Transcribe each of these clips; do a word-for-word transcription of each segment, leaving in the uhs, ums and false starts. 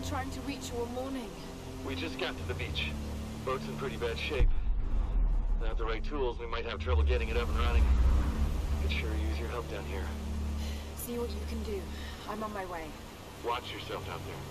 trying to reach you all morning. We just got to the beach. Boat's in pretty bad shape. Without the right tools, we might have trouble getting it up and running. Could sure use your help down here. See what you can do. I'm on my way. Watch yourself out there.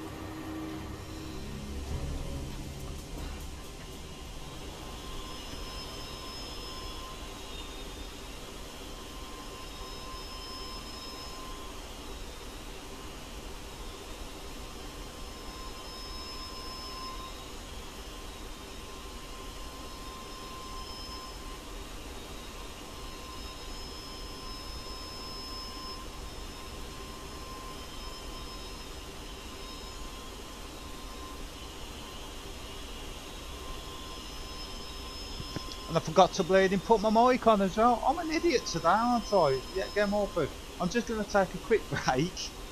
And I forgot to bleeding put my mic on as well. I'm an idiot today, aren't I? Yeah, get more food. I'm just going to take a quick break.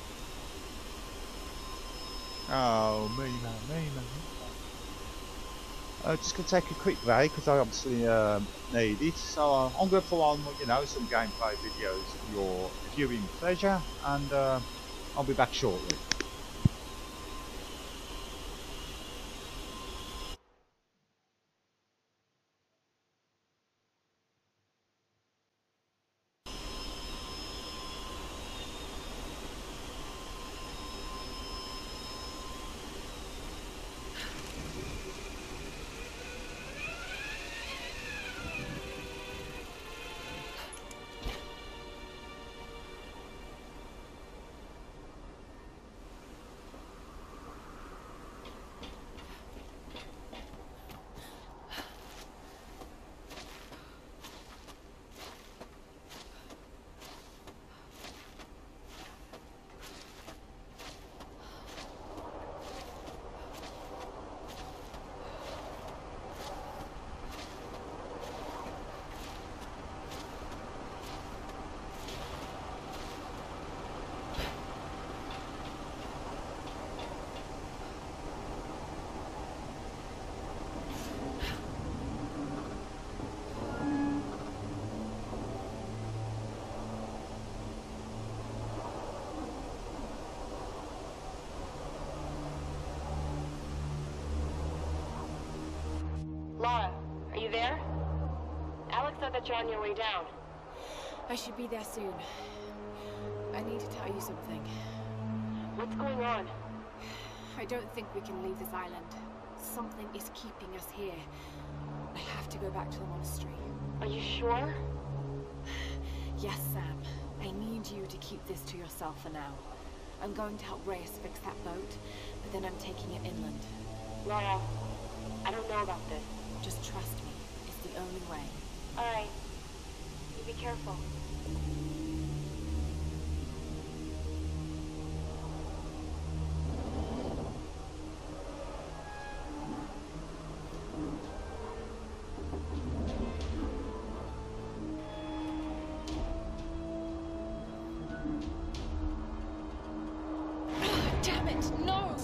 Oh, me man, me man. I'm just going to take a quick break because I obviously um, need it. So uh, I'm going to put on, you know, some gameplay videos for your viewing pleasure. And uh, I'll be back shortly. Laura, are you there? Alex said that you're on your way down. I should be there soon. I need to tell you something. What's going on? I don't think we can leave this island. Something is keeping us here. I have to go back to the monastery. Are you sure? Yes, Sam. I need you to keep this to yourself for now. I'm going to help Reyes fix that boat, but then I'm taking it inland. Laura, I don't know about this. Just trust me. It's the only way. All right. You be careful. Damn it, no!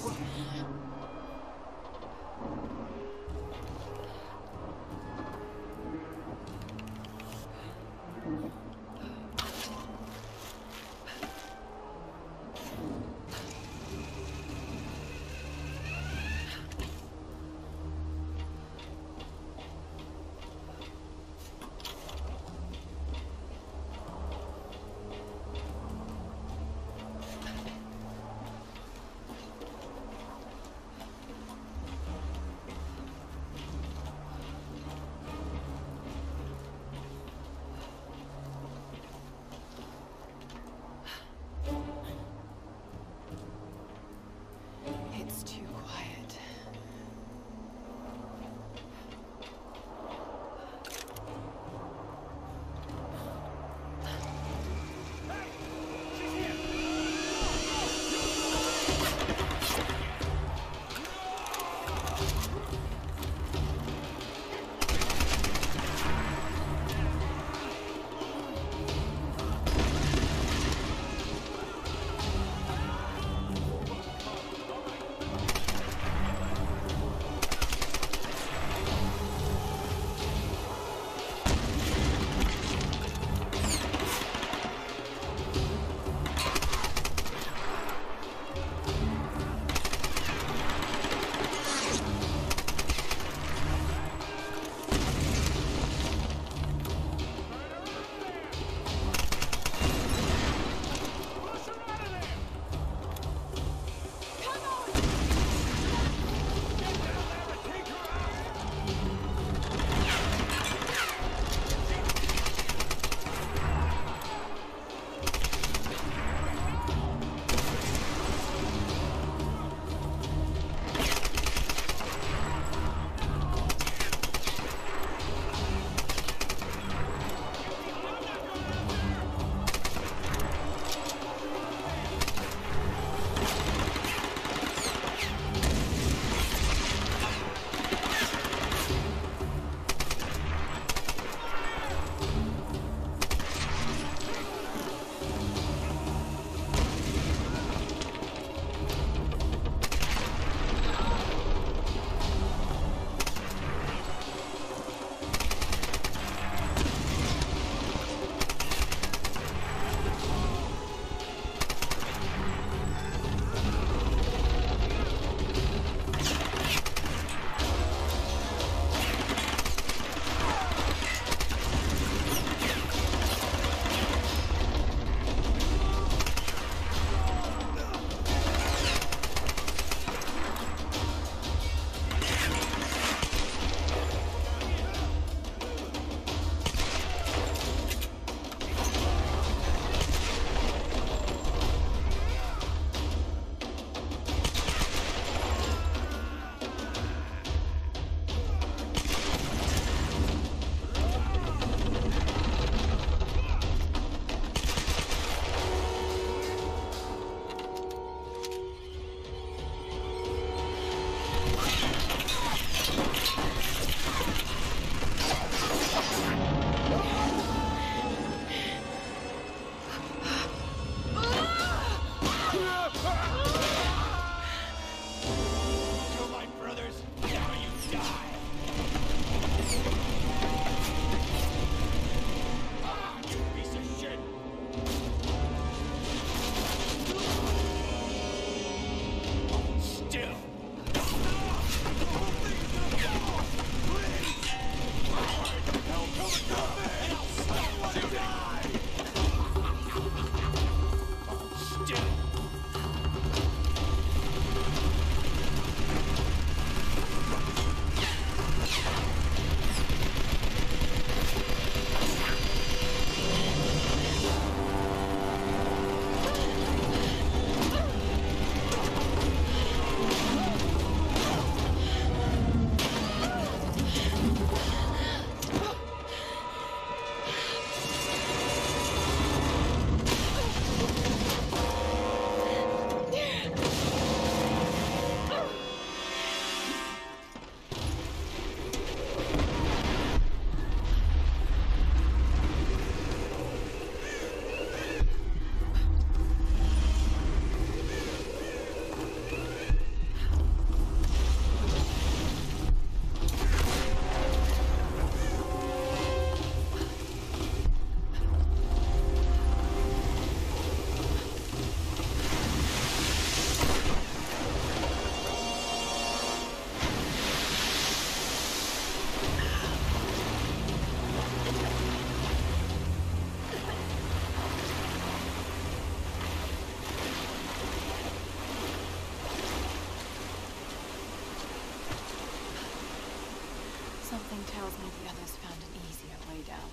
tells me the others found an easier way down.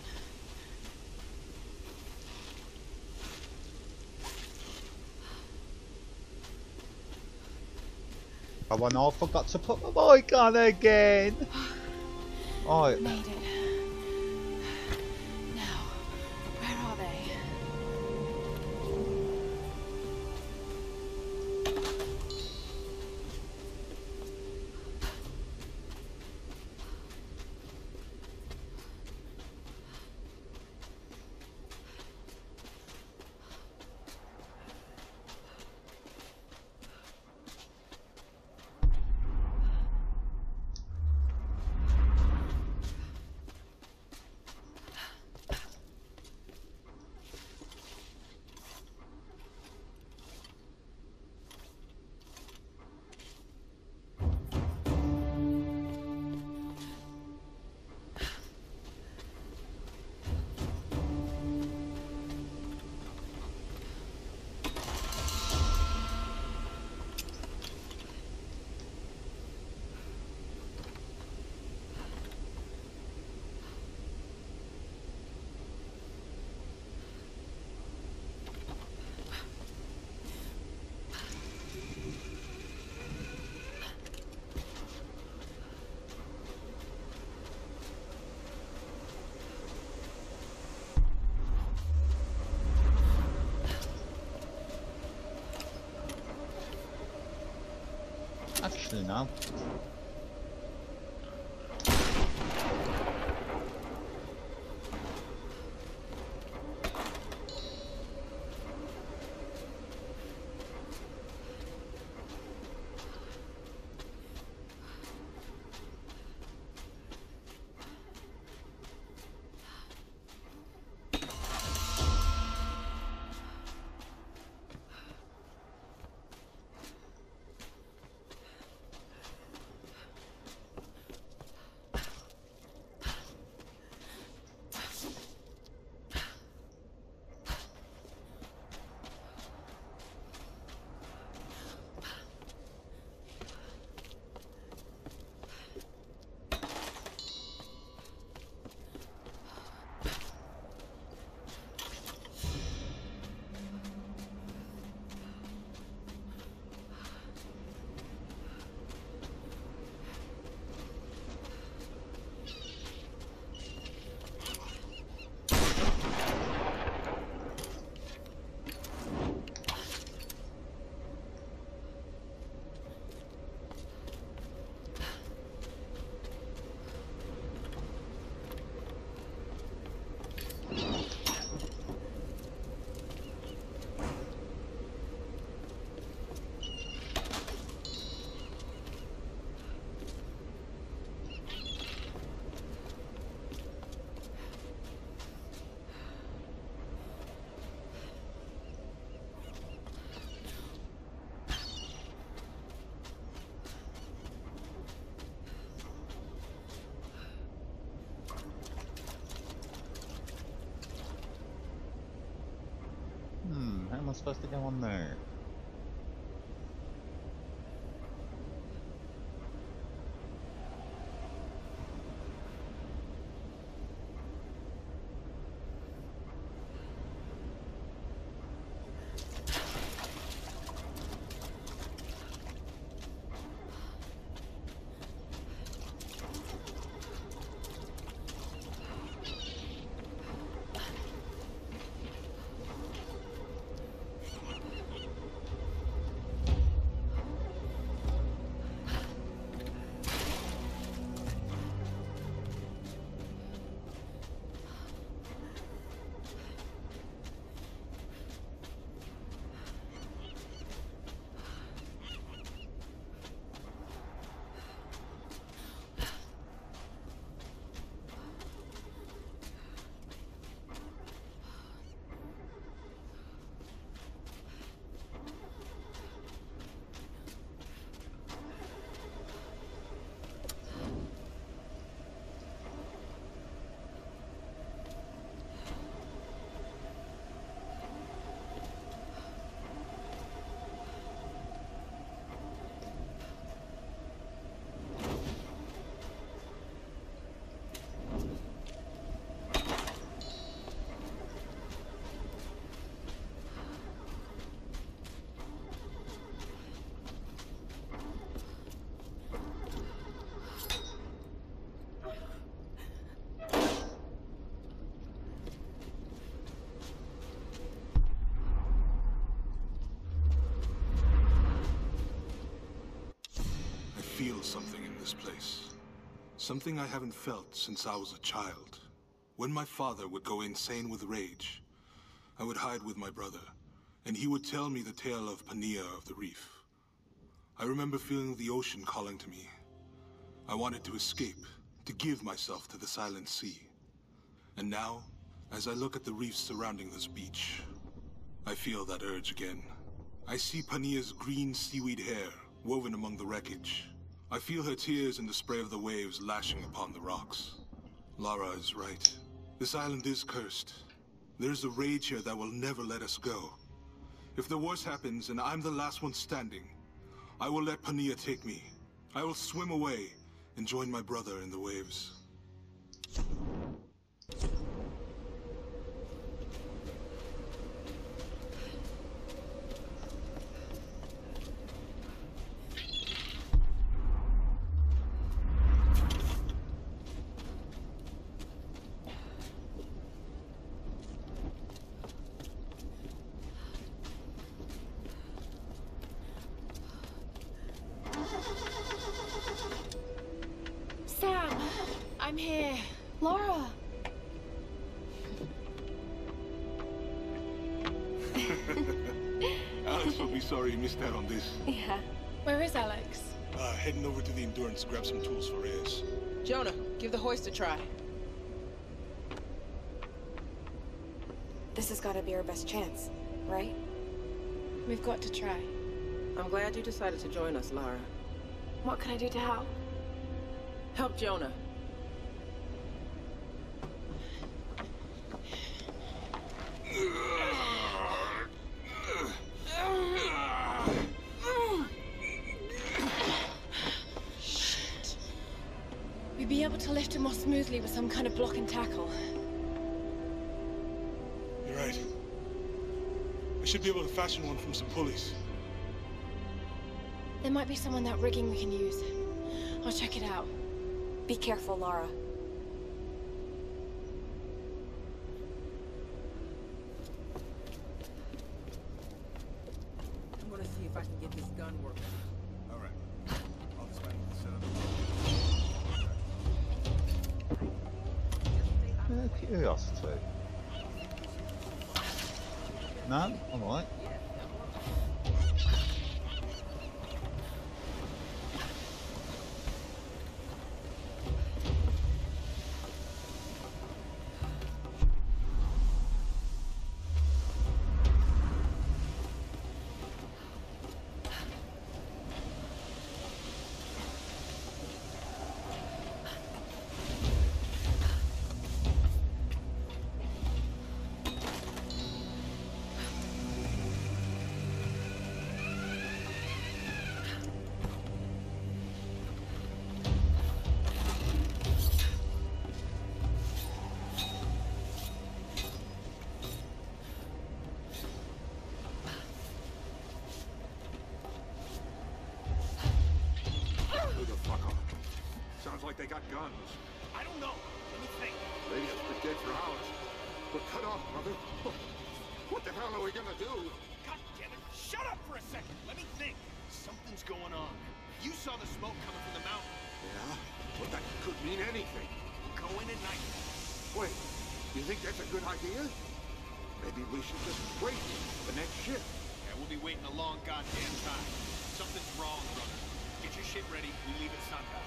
Oh, I know I forgot to put my mic on again. Right. Made it. Now, where are they? Actually, no. Hmm, how am I supposed to go on there? feel something in this place. Something I haven't felt since I was a child. When my father would go insane with rage, I would hide with my brother, and he would tell me the tale of Pania of the Reef. I remember feeling the ocean calling to me. I wanted to escape, to give myself to the silent sea. And now, as I look at the reefs surrounding this beach, I feel that urge again. I see Pania's green seaweed hair woven among the wreckage. I feel her tears in the spray of the waves lashing upon the rocks. Lara is right. This island is cursed. There's a rage here that will never let us go. If the worst happens and I'm the last one standing, I will let Pania take me. I will swim away and join my brother in the waves. Sam, I'm here. Laura. Alex will be sorry he missed out on this. Yeah. Where is Alex? Uh, heading over to the Endurance to grab some tools for Reyes. Jonah, give the hoist a try. This has got to be our best chance, right? We've got to try. I'm glad you decided to join us, Lara. What can I do to help? Help Jonah. Shit. We'd be able to lift him more smoothly with some kind of block and tackle. You're right. I should be able to fashion one from some pulleys. There might be some on that rigging we can use. I'll check it out. Be careful, Lara. I'm gonna see if I can get this gun working. All right. I'll just find the setup. Uh, curiosity. No? Alright. Sounds like they got guns. I don't know. Let me think. Ladies have been dead for hours. We're cut off, brother. What the hell are we gonna do? God damn it. Shut up for a second. Let me think. Something's going on. You saw the smoke coming from the mountain. Yeah? But that could mean anything. We'll go in at night. Wait, you think that's a good idea? Maybe we should just wait for the next shift. Yeah, we'll be waiting a long goddamn time. Something's wrong, brother. Get your shit ready. We leave at sundown.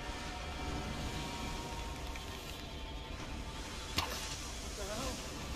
What the hell?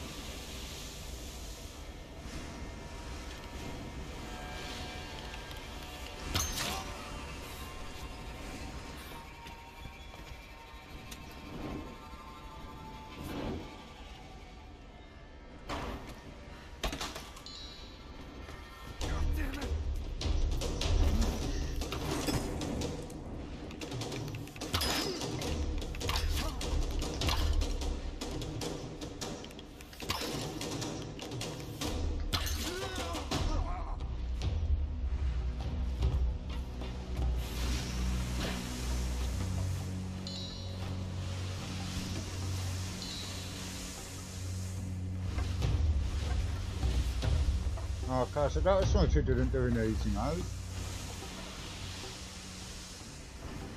Okay, so that was something we didn't do in easy mode.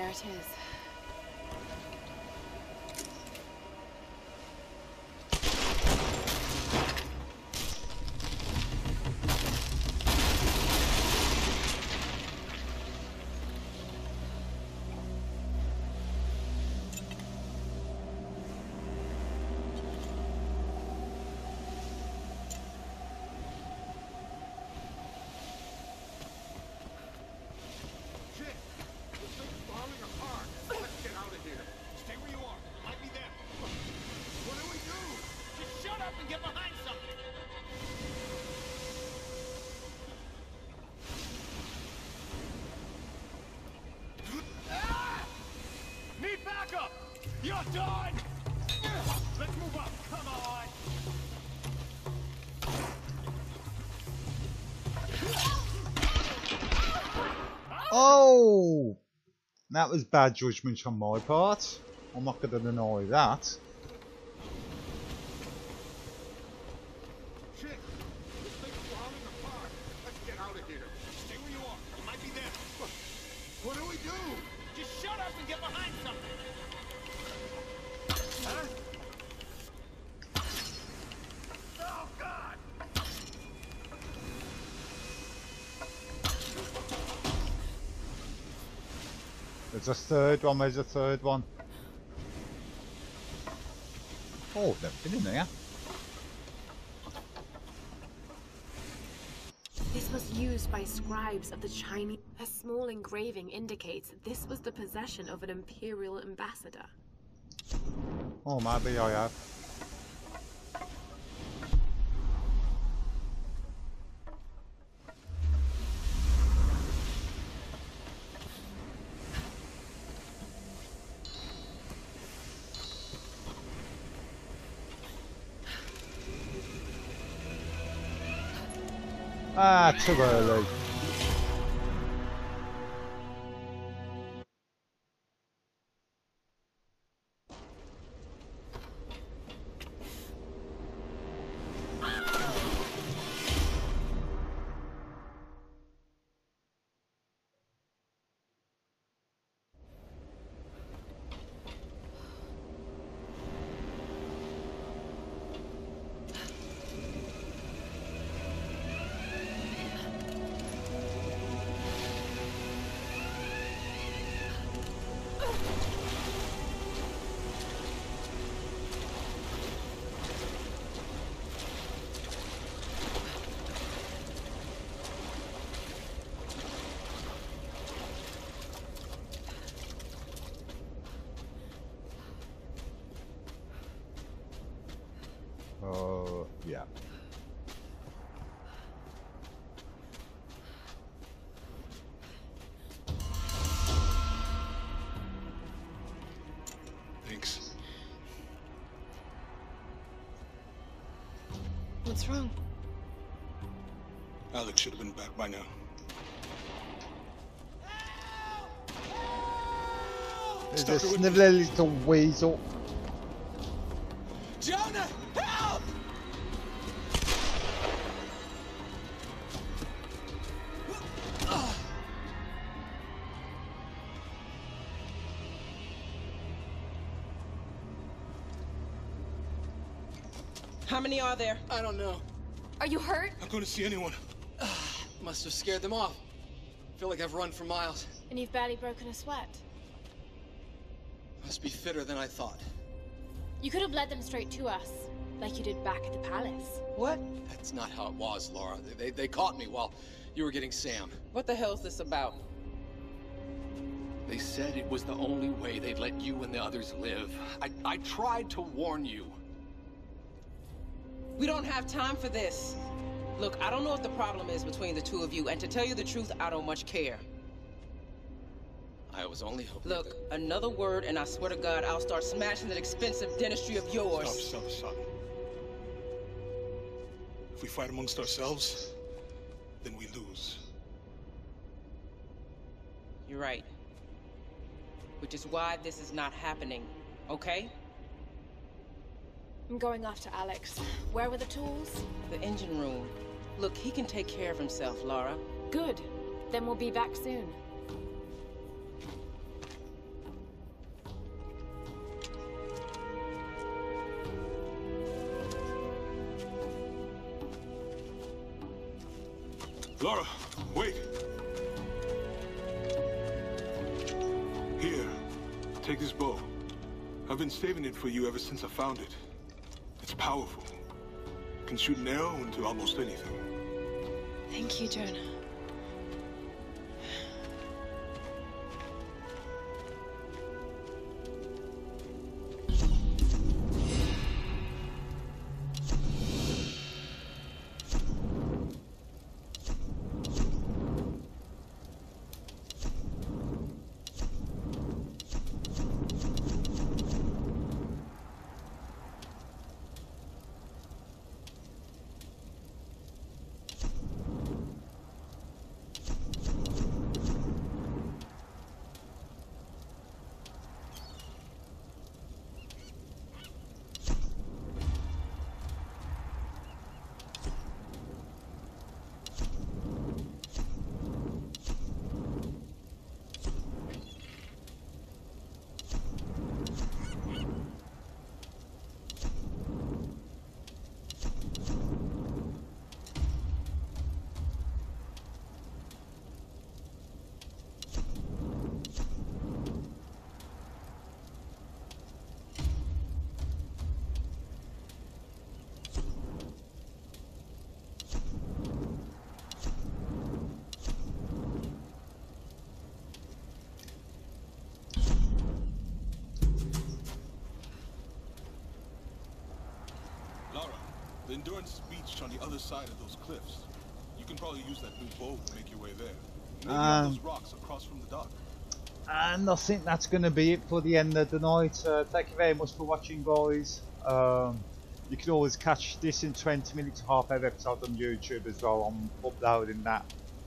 it is. You're done! Let's move up, come on! Oh! That was bad judgment on my part. I'm not going to deny that. Shit! This thing's falling apart. Let's get out of here. Stay where you are. You might be there. What do we do? Just shut up and get behind something! Huh? Oh, God! There's a third one, there's a third one. Oh, they've been in there. This was used by scribes of the Chinese. A small engraving indicates that this was the possession of an imperial ambassador. Oh, maybe I have. Ah, too early. Oh, yeah. Thanks. What's wrong? Alex should have been back by now. There's a snivelly little weasel. Jonah, help! How many are there? I don't know. Are you hurt? Not going to see anyone. Must have scared them off. Feel like I've run for miles. And you've barely broken a sweat. Must be fitter than I thought. You could have led them straight to us, like you did back at the palace. What? That's not how it was, Laura. They, they, they caught me while you were getting Sam. What the hell's this about? They said it was the only way they'd let you and the others live. I, I tried to warn you. We don't have time for this. Look, I don't know what the problem is between the two of you, and to tell you the truth, I don't much care. I was only hoping Look, that... another word and I swear to God, I'll start smashing that expensive dentistry of yours. Stop, stop, stop. If we fight amongst ourselves, then we lose. You're right. Which is why this is not happening, okay? I'm going after Alex. Where were the tools? The engine room. Look, he can take care of himself, Laura. Good. Then we'll be back soon. Laura, wait! Here, take this bow. I've been saving it for you ever since I found it. It's powerful. It can shoot an arrow into almost anything. Thank you, Jonah. The Endurance Beach on the other side of those cliffs. You can probably use that new bow to make your way there. Maybe Um, on those rocks across from the dock. And I think that's going to be it for the end of the night. Uh, thank you very much for watching, guys. Um, you can always catch this in twenty minutes, half hour episode on YouTube as well. I'm uploading that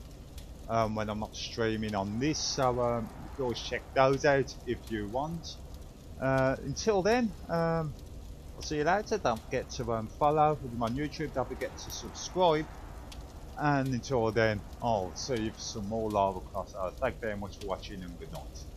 um, when I'm not streaming on this, so um, you can always check those out if you want. Uh, until then, um, I'll see you later. Don't forget to um, follow me on YouTube. Don't forget to subscribe. And until then, I'll see you for some more Lava Cross. Uh, thank you very much for watching and good night.